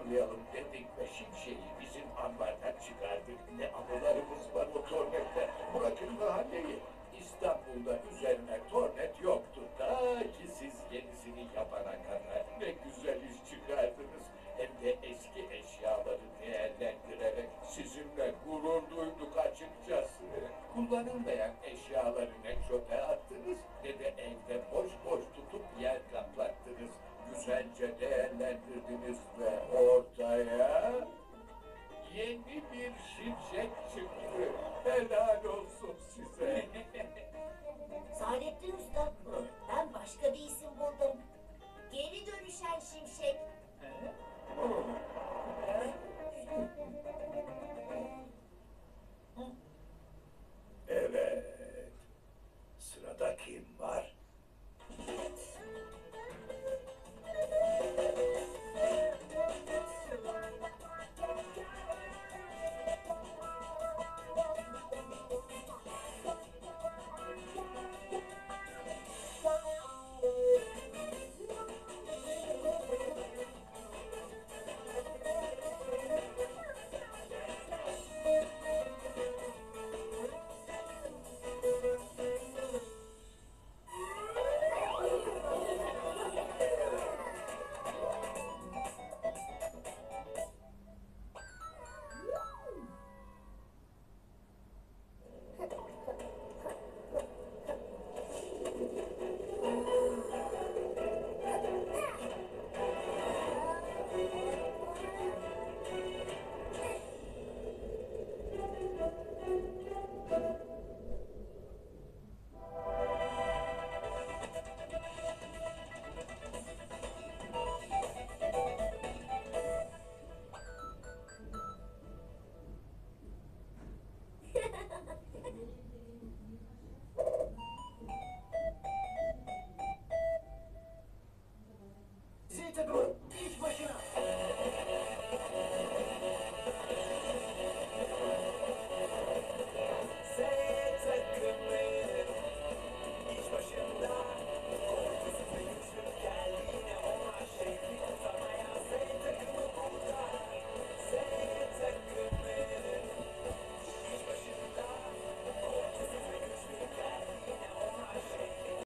hazırlayalım dedik ve Şimşek'i bizim ambardan çıkardık. Ne anılarımız var o tornette. Bırakın mahalleyi. İstanbul'da üzerine tornet yoktu. Ta ki siz yenisini yapana kadar ne güzel iş çıkardınız. Hem de eski eşyaları değerlendirerek sizinle gurur duyduk açıkçası. Kullanılmayan eşyaları ne çöpe attınız ne de evde boş boş tutup yer kaplattınız. Güzelce değerlendirdiniz ve ortaya yeni bir Şimşek çıktı. Helal olsun size. Saadettin Usta, ben başka bir isim buldum. Geri dönüşen şimşek. He?